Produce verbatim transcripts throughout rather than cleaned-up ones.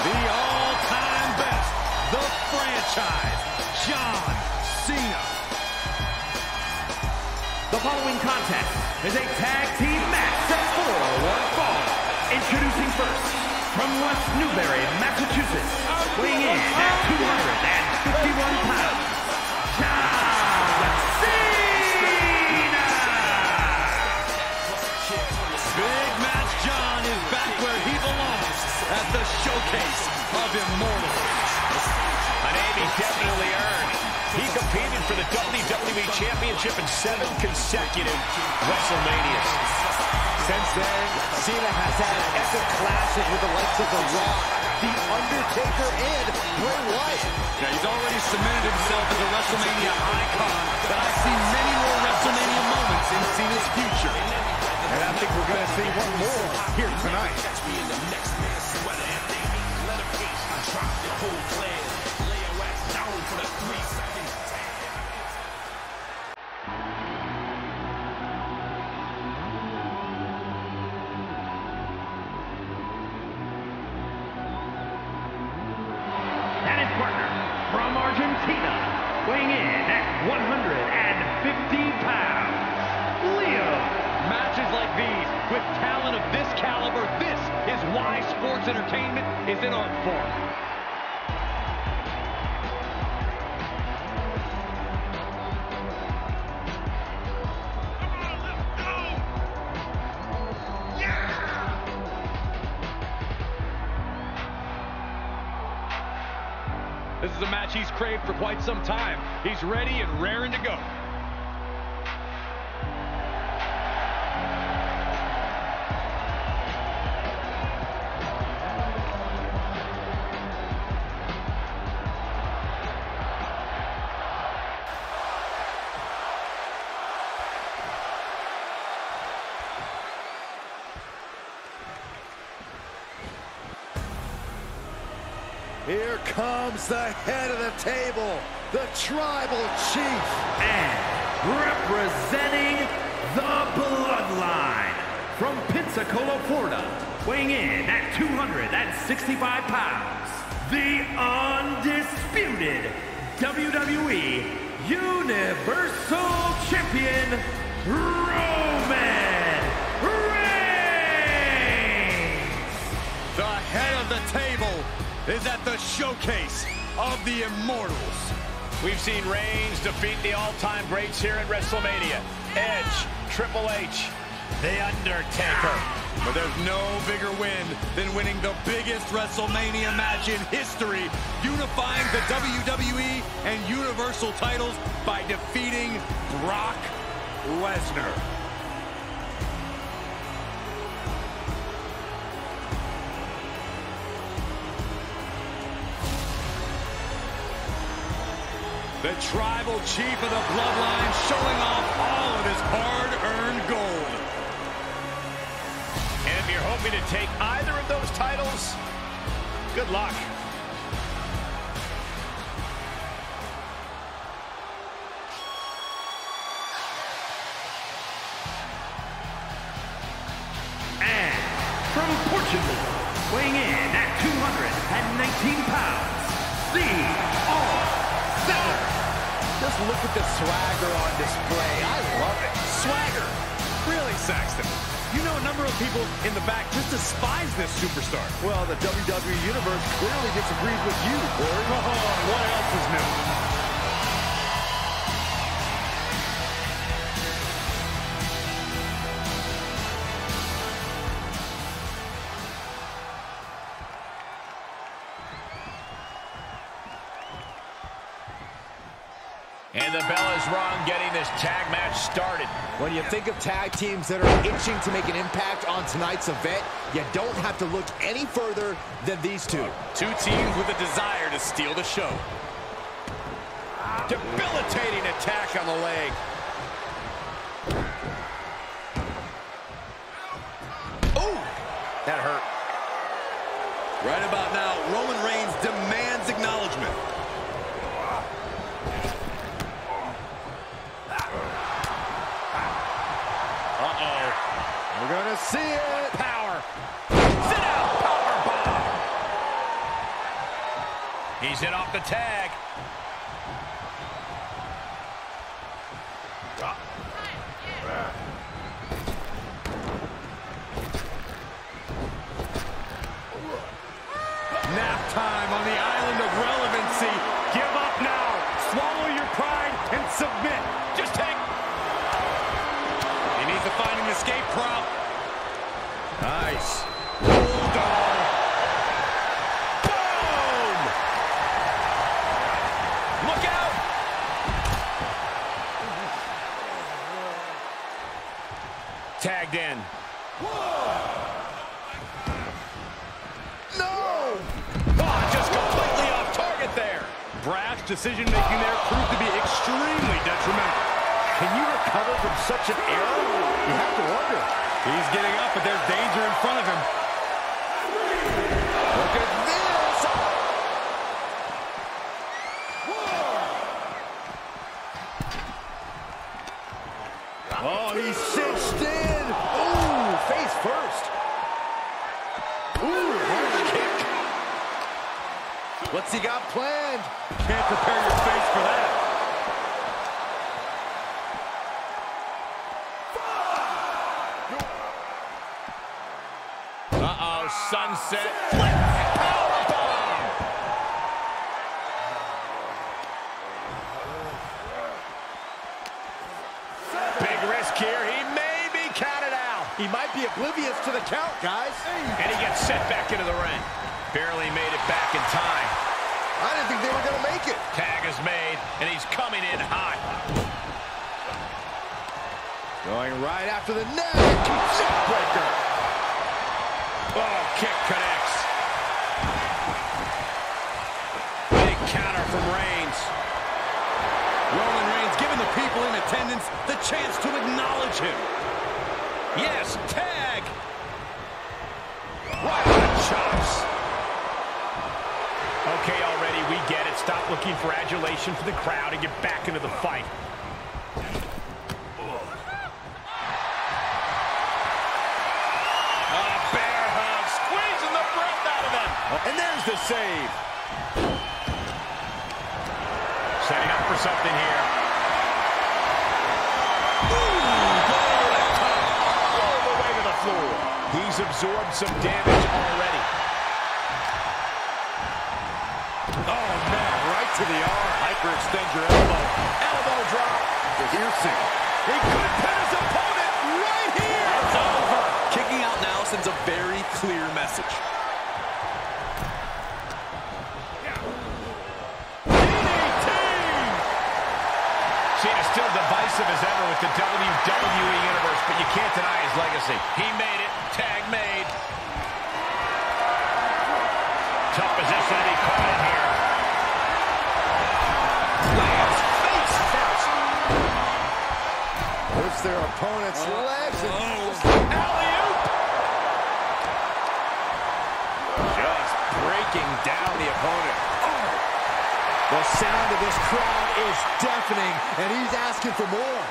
the all-time best, the franchise, John Cena. The following contest is a tag team match set for one fall. Introducing first, from West Newbury, Massachusetts, weighing in at two hundred fifty-one pounds, John Cena! Big Match John is back where he belongs, at the showcase of Immortals. A name he definitely earned. He competed for the W W E Championship in seven consecutive WrestleManias. Since then, Cena has had epic clashes with the likes of The Rock, The Undertaker, and Bray Wyatt. Now, he's already cemented himself as a WrestleMania icon, but I see many more WrestleMania moments in Cena's future. And I think we're going to see one more here tonight. And his partner, from Argentina, weighing in at one hundred fifty pounds, Leo. Matches like these, with talent of this caliber, this is why sports entertainment is an art form. This is a match he's craved for quite some time. He's ready and raring to go. Here comes the head of the table, the Tribal Chief. And representing the Bloodline, from Pensacola, Florida, weighing in at two hundred sixty-five pounds, the undisputed W W E Universal Champion, Roman Reigns. The head of the table is at the showcase of the Immortals. We've seen Reigns defeat the all-time greats here at WrestleMania. Edge, Triple H, The Undertaker. But there's no bigger win than winning the biggest WrestleMania match in history, unifying the W W E and Universal titles by defeating Brock Lesnar. The Tribal Chief of the Bloodline showing off all of his hard-earned gold. And if you're hoping to take either of those titles, good luck. And from Portugal, weighing in at two hundred nineteen pounds, the All-Setter. Just look at the swagger on display. I love it. Swagger. Really, Saxton? You know a number of people in the back just despise this superstar. Well, the W W E Universe clearly disagrees with you, Corey. Oh, what else is new? And the bell is rung, getting this tag match started. When you think of tag teams that are itching to make an impact on tonight's event, you don't have to look any further than these two. Two teams with a desire to steal the show. Debilitating attack on the leg. Oh, that hurt. Right about now, Roman Reigns demands acknowledgement. We're gonna see it. Power. Sit out. Power bomb. He's in off the tag. Nap time on the island of relevancy. Give up now. Swallow your pride and submit. Just take. He needs to find an escape prop. Nice. Hold on. Boom! Look out! Tagged in. No! Oh, just completely off target there. Brash decision-making there proved to be extremely detrimental. Can you recover from such an error? You have to wonder. He's getting up, but there's danger in front of him. Look at this! Oh, he's cinched in. Ooh, face first. Ooh, harsh kick. What's he got planned? Can't prepare your face for that. Uh-oh, sunset. Powerbomb! Big risk here. He may be counted out. He might be oblivious to the count, guys. And he gets sent back into the ring. Barely made it back in time. I didn't think they were going to make it. Tag is made, and he's coming in hot. Going right after the neck. Neckbreaker. Oh, kick connects. Big counter from Reigns. Roman Reigns giving the people in attendance the chance to acknowledge him. Yes, tag. Right on the chops. Okay, already, we get it. Stop looking for adulation for the crowd and get back into the fight. Oh, bear hug, squeezing the breath out of him. And there's the save. Setting up for something here. All the way to the floor. He's absorbed some damage already. Oh, man, right to the arm. Hyperextend your elbow. Elbow drop. Piercing. He could pin his opponent right here. It's over. Kicking out now sends a very clear message. Cena's still divisive as ever with the W W E Universe, but you can't deny his legacy. He made it. Tag made. Tough position to be caught in here. Lands face first. Puts their opponent's Uh, legs. And oh. Alley-oop. just breaking down the opponent. The sound of this crowd is deafening, and he's asking for more.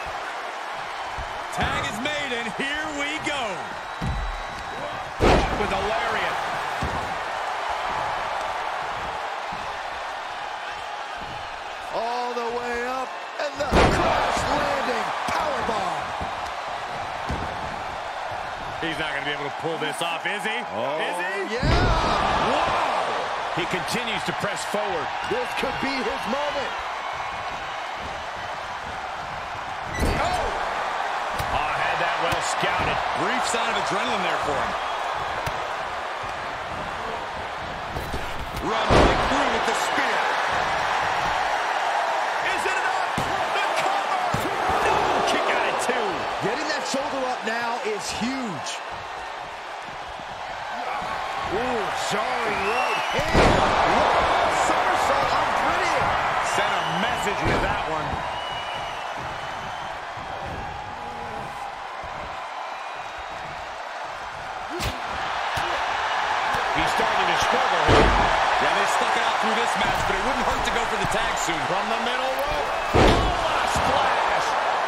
Tag is made, and here we go. With a lariat. All the way up, and the crash landing powerbomb. He's not going to be able to pull this off, is he? Oh, is he? yeah. Whoa! He continues to press forward. This could be his moment. Oh, had that well scouted. Brief sign of adrenaline there for him. Run right through with the spear. Is it enough? The cover! No! Kick out at two. Getting that shoulder up now is huge. Ooh, jarring right hand. Somersault unpretty. Sent a message with that one. He's starting to struggle here. Yeah, they stuck it out through this match, but it wouldn't hurt to go for the tag soon. From the middle rope. Oh, what a splash!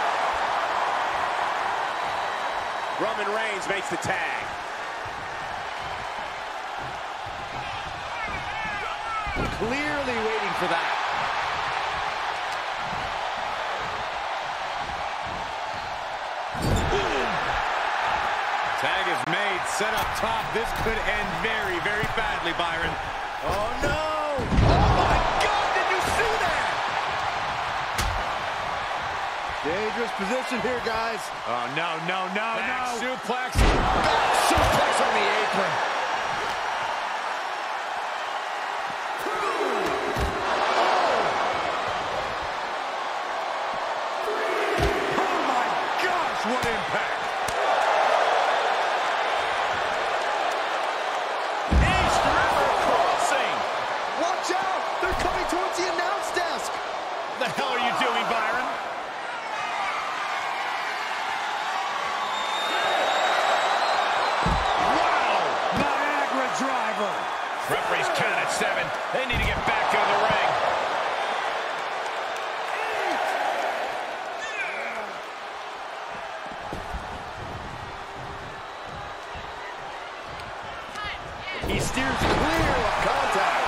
Roman Reigns makes the tag. Clearly waiting for that. Tag is made, set up top. This could end very, very badly, Byron. Oh, no! Oh, my God! Did you see that? Dangerous position here, guys. Oh, no, no, no, Back no. suplex. Back suplex on the apron. Oh, my gosh, what impact. Watch out! They're coming towards the announce desk! What the hell are you doing, Byron? Wow! Niagara driver. Referee's count at seven. They need to get back into the ring. He steers clear of contact.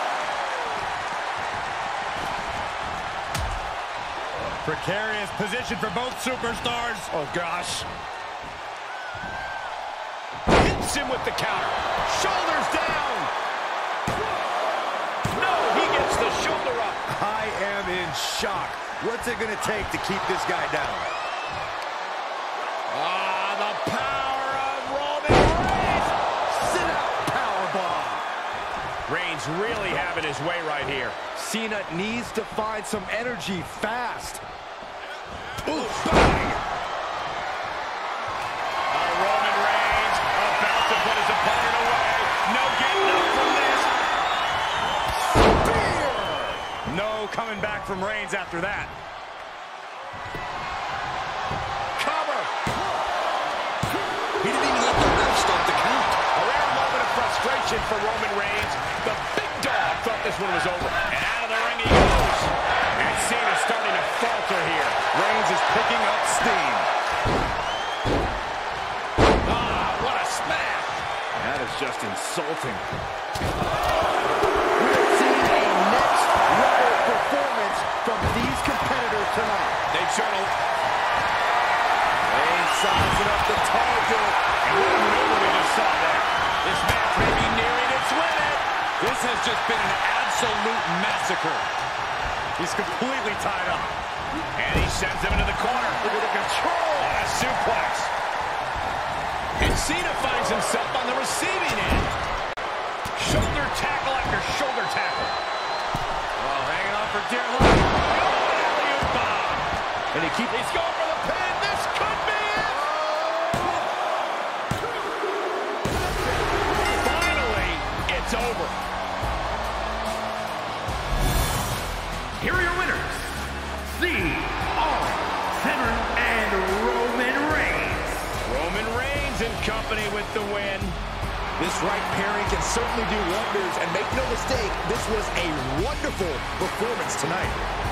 Precarious position for both superstars. Oh, gosh. Hits him with the counter. Shoulders down. No, he gets the shoulder up. I am in shock. What's it going to take to keep this guy down? Ah, the power of Roman Reigns. Sit out powerbomb. Reigns really having his way right here. Cena needs to find some energy fast. Ooh, bang! Uh, Roman Reigns about to put his opponent away. No getting up from this. Spear! No coming back from Reigns after that. Cover. He didn't even let the ref stop the count. A rare moment of frustration for Roman Reigns. The big dog thought this one was over. And out of the ring he goes. And Cena's starting to falter here. Reigns is picking up steam. Ah, what a smash. That is just insulting. We're seeing a next-level performance from these competitors tonight. They showed a... Reigns sizing up the target. And what a maneuver we just saw there. This match may be nearing its limit. This has just been an absolute massacre. He's completely tied up. And he sends him into the corner. Look at the control. What a suplex. And Cena finds himself on the receiving end. Shoulder tackle after shoulder tackle. Oh, hanging on for dear life. Alley-oop bomb. And he keeps... He's going for the pin. This could be it. Finally, it's over. Here are your winners, C R seven and Roman Reigns. Roman Reigns in company with the win. This right pairing can certainly do wonders, and make no mistake, this was a wonderful performance tonight.